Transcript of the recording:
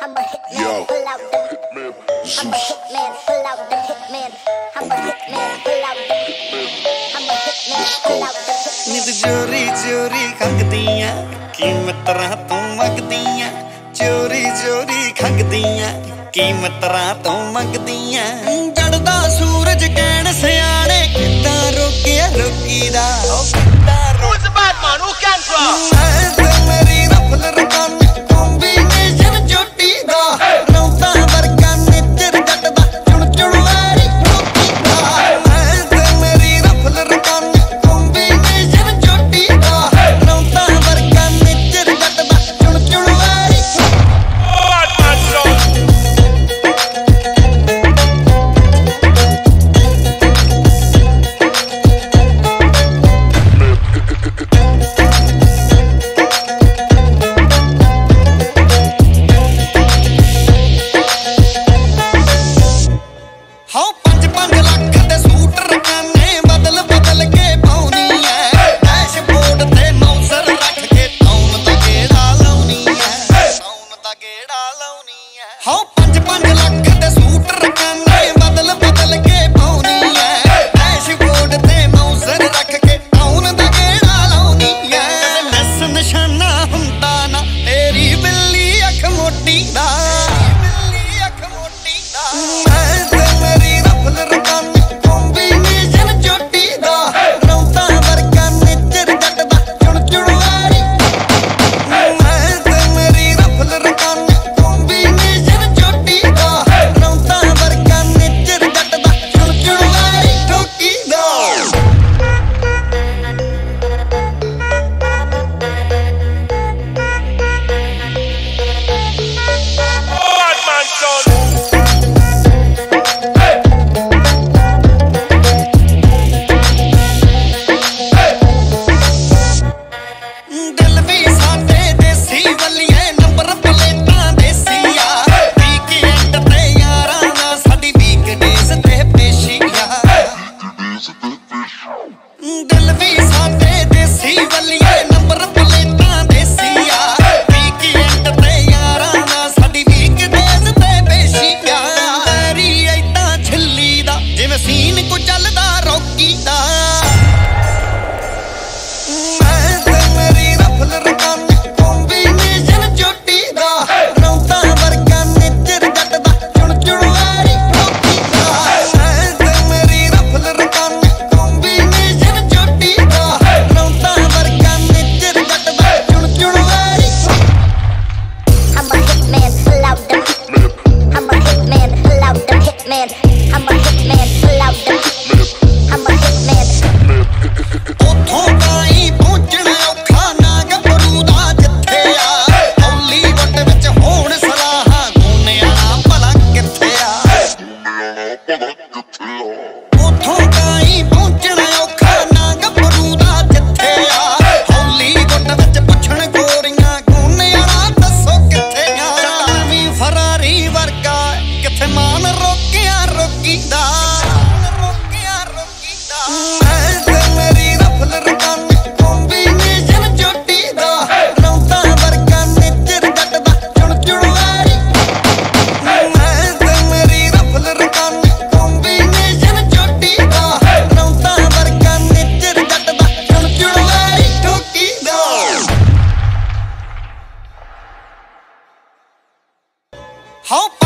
I'm a hitman, pull out the hitman. I'm a hitman, pull out the hitman. I'm a hitman, pull out the hitman. I'm a hitman, pull out the hitman. नित चोरी चोरी खंगदियां कीमत राह तो मंगदियां चोरी चोरी खंगदियां कीमत राह तो मंगदियां जड़दा सूरज कहण सियाणे किदां रोकिया रोकीदा Who's the bad man? Who can draw? मेरी रफल रकान कॉम्बिनेशन चोटी दा रौता वर्गा निचर जटदा चुण चुणवारी ठोकीदा मेरी रफल रकान कॉम्बिनेशन चोटी दा रौता वर्गा Nichar जटदा चुण चुणवारी Bad man son. How